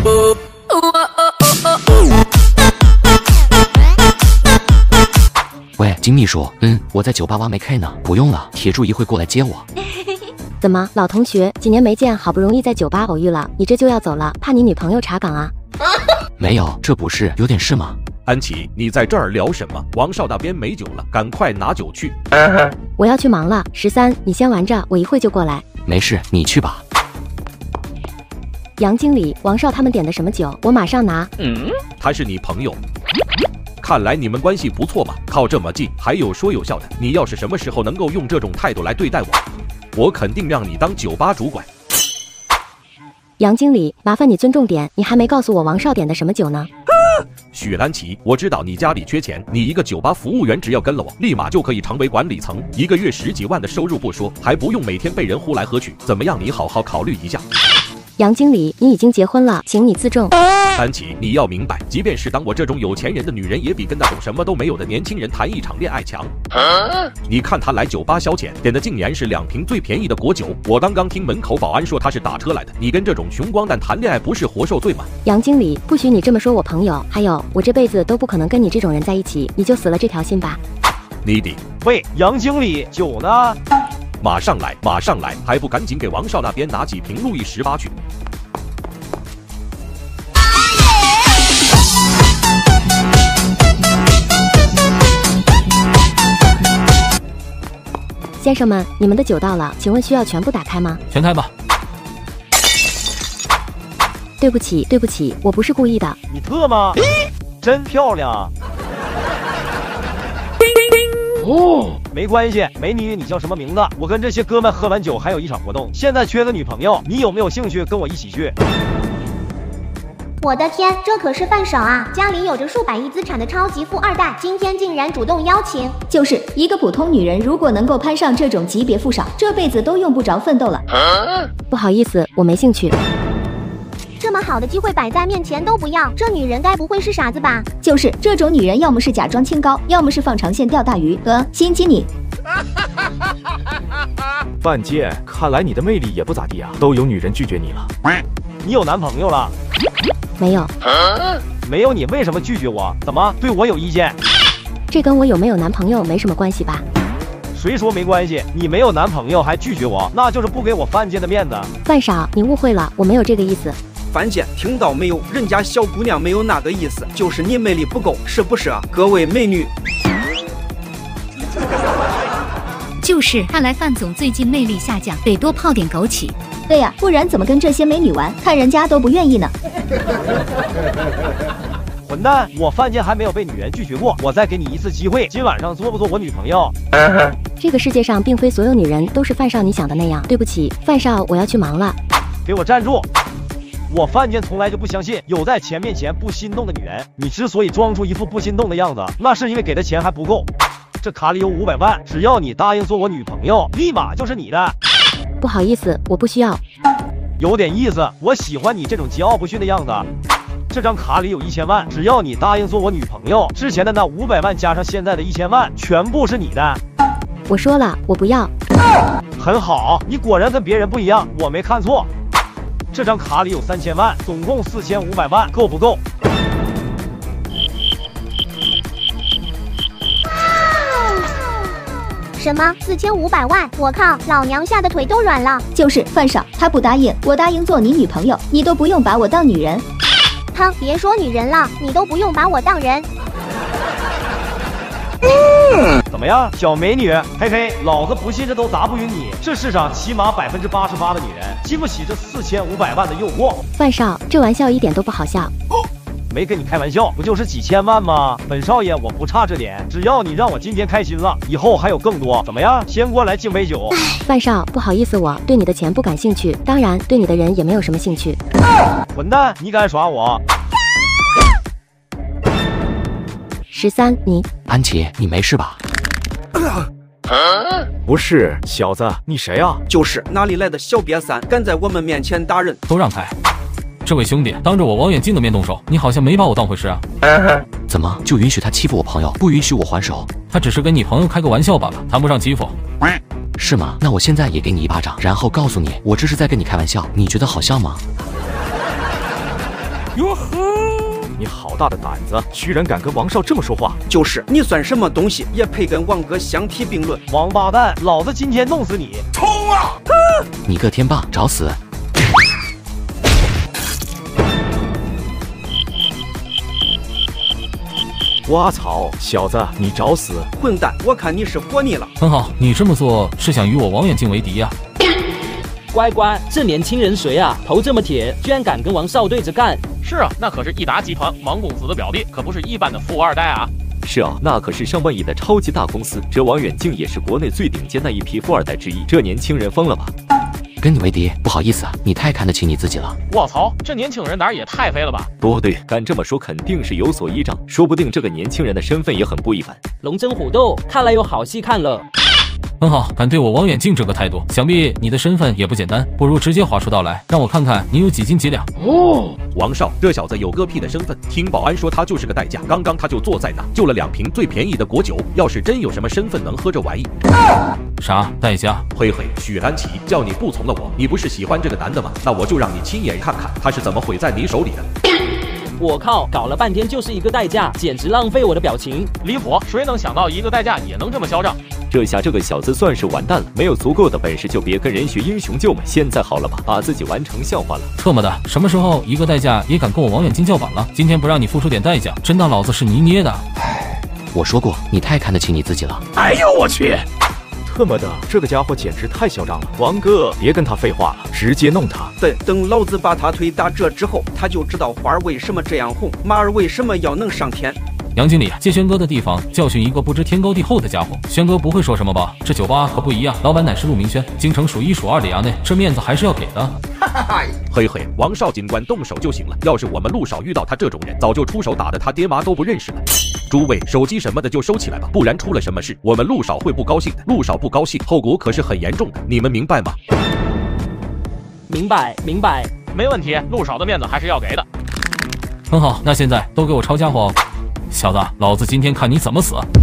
喂，金秘书，我在酒吧挖煤 K 呢，不用了，铁柱一会过来接我。 怎么，老同学，几年没见，好不容易在酒吧偶遇了，你这就要走了？怕你女朋友查岗啊？ 没有，这不是有点事吗？ 安琪，你在这儿聊什么？王少那边没酒了，赶快拿酒去。 我要去忙了，13，你先玩着，我一会就过来。 没事，你去吧。 杨经理，王少他们点的什么酒？我马上拿。 他是你朋友？看来你们关系不错嘛，靠这么近，还有说有笑的。你要是什么时候能够用这种态度来对待我，我肯定让你当酒吧主管。 杨经理，麻烦你尊重点，你还没告诉我王少点的什么酒呢？ 许兰奇，我知道你家里缺钱，你一个酒吧服务员只要跟了我，立马就可以成为管理层，一个月10几万的收入不说，还不用每天被人呼来喝去，怎么样？你好好考虑一下。 杨经理，你已经结婚了，请你自重。 安琪，你要明白，即便是当我这种有钱人的女人，也比跟那种什么都没有的年轻人谈一场恋爱强。你看他来酒吧消遣，点的竟然是2瓶最便宜的果酒。我刚刚听门口保安说他是打车来的，你跟这种穷光蛋谈恋爱，不是活受罪吗？ 杨经理，不许你这么说我朋友，还有，我这辈子都不可能跟你这种人在一起，你就死了这条心吧。 你的， 喂，杨经理，酒呢？ 马上来，马上来，还不赶紧给王少那边拿几瓶路易18去。 先生们，你们的酒到了，请问需要全部打开吗？ 全开吧。 对不起，对不起，我不是故意的。 你特吗？真漂亮。哦，没关系，美女，你叫什么名字？我跟这些哥们喝完酒还有一场活动，现在缺个女朋友，你有没有兴趣跟我一起去？ 我的天，这可是范少啊，家里有着数百亿资产的超级富二代，今天竟然主动邀请。 就是一个普通女人，如果能够攀上这种级别富少，这辈子都用不着奋斗了。 不好意思，我没兴趣。 这么好的机会摆在面前都不要，这女人该不会是傻子吧？ 就是这种女人，要么是假装清高，要么是放长线钓大鱼。心机你。 范建，看来你的魅力也不咋地啊，都有女人拒绝你了。 你有男朋友了？ 没有。 没有，你为什么拒绝我？怎么对我有意见？ 这跟我有没有男朋友没什么关系吧？ 谁说没关系？你没有男朋友还拒绝我，那就是不给我范建的面子。 范少，你误会了，我没有这个意思。 范建，听到没有？人家小姑娘没有那个意思，就是你魅力不够，是不是啊？各位美女。 就是，看来范总最近魅力下降，得多泡点枸杞。 对呀，不然怎么跟这些美女玩？看人家都不愿意呢。 混蛋！我范建还没有被女人拒绝过，我再给你一次机会，今晚上做不做我女朋友？ 这个世界上并非所有女人都是范少你想的那样。对不起，范少，我要去忙了。 给我站住！我范建从来就不相信有在钱面前不心动的女人。你之所以装出一副不心动的样子，那是因为给的钱还不够。这卡里有500万，只要你答应做我女朋友，立马就是你的。 不好意思，我不需要。 有点意思，我喜欢你这种桀骜不驯的样子。这张卡里有1000万，只要你答应做我女朋友，之前的那500万加上现在的1000万，全部是你的。 我说了，我不要。 很好，你果然跟别人不一样，我没看错。这张卡里有3000万，总共4500万，够不够？ 什么4500万？我靠，老娘吓得腿都软了。 就是范少，他不答应，我答应做你女朋友，你都不用把我当女人。 哼，别说女人了，你都不用把我当人。 怎么样，小美女？嘿嘿，老子不信这都砸不晕你。这世上起码88%的女人经不起这4500万的诱惑。 范少，这玩笑一点都不好笑。 没跟你开玩笑，不就是几千万吗？本少爷我不差这点，只要你让我今天开心了，以后还有更多。怎么样？先过来敬杯酒。 范少，不好意思，我对你的钱不感兴趣，当然对你的人也没有什么兴趣。 混蛋，你敢耍我 ？13，你安琪，你没事吧？ 不是，小子，你谁啊？ 就是哪里来的小瘪三，敢在我们面前打人？ 都让开！这位兄弟，当着我王远近的面动手，你好像没把我当回事啊？ 怎么就允许他欺负我朋友，不允许我还手？ 他只是跟你朋友开个玩笑罢了，谈不上欺负。 是吗？那我现在也给你一巴掌，然后告诉你，我这是在跟你开玩笑，你觉得好笑吗？ 哟呵，你好大的胆子，居然敢跟王少这么说话！ 就是你算什么东西，也配跟王哥相提并论？ 王八蛋，老子今天弄死你！ 冲啊！ 你个天霸，找死！ 我操，小子，你找死！ 混蛋，我看你是活腻了。 很好，你这么做是想与我王远近为敌呀？ 乖乖，这年轻人谁啊？头这么铁，居然敢跟王少对着干！ 是啊，那可是益达集团王公子的表弟，可不是一般的富二代啊。 是啊，那可是上万亿的超级大公司，这王远近也是国内最顶尖的一批富二代之一。这年轻人疯了吧？ 跟你为敌，不好意思啊，你太看得起你自己了。 我操，这年轻人胆儿也太肥了吧！ 不对，敢这么说肯定是有所依仗，说不定这个年轻人的身份也很不一般。 龙争虎斗，看来有好戏看了。 很好，敢对我王远近这个态度，想必你的身份也不简单。不如直接划出道来，让我看看你有几斤几两。 哦，王少，这小子有个屁的身份！听保安说他就是个代驾，刚刚他就坐在那，救了2瓶最便宜的果酒。要是真有什么身份能喝这玩意， 啥代驾？ 嘿嘿，许丹奇，叫你不从了我，你不是喜欢这个男的吗？那我就让你亲眼看看他是怎么毁在你手里的。 我靠，搞了半天就是一个代驾，简直浪费我的表情。 离谱！谁能想到一个代驾也能这么嚣张？ 这下这个小子算是完蛋了，没有足够的本事就别跟人学英雄救美。现在好了吧，把自己玩成笑话了。 特么的，什么时候一个代驾也敢跟我王远近叫板了？今天不让你付出点代价，真当老子是泥捏的？ 我说过，你太看得起你自己了。 哎呦我去！特么的，这个家伙简直太嚣张了！王哥，别跟他废话了，直接弄他。 等老子把他腿打折之后，他就知道花儿为什么这样红，马儿为什么要能上天。 杨经理，借轩哥的地方教训一个不知天高地厚的家伙，轩哥不会说什么吧？这酒吧可不一样，老板乃是陆明轩，京城数1数2的衙内，这面子还是要给的。 嘿嘿，王少警官动手就行了。要是我们陆少遇到他这种人，早就出手打得他爹妈都不认识了。诸位，手机什么的就收起来吧，不然出了什么事，我们陆少会不高兴的。陆少不高兴，后果可是很严重的，你们明白吗？ 明白，明白， 没问题，陆少的面子还是要给的。 很好，那现在都给我抄家伙！小子，老子今天看你怎么死！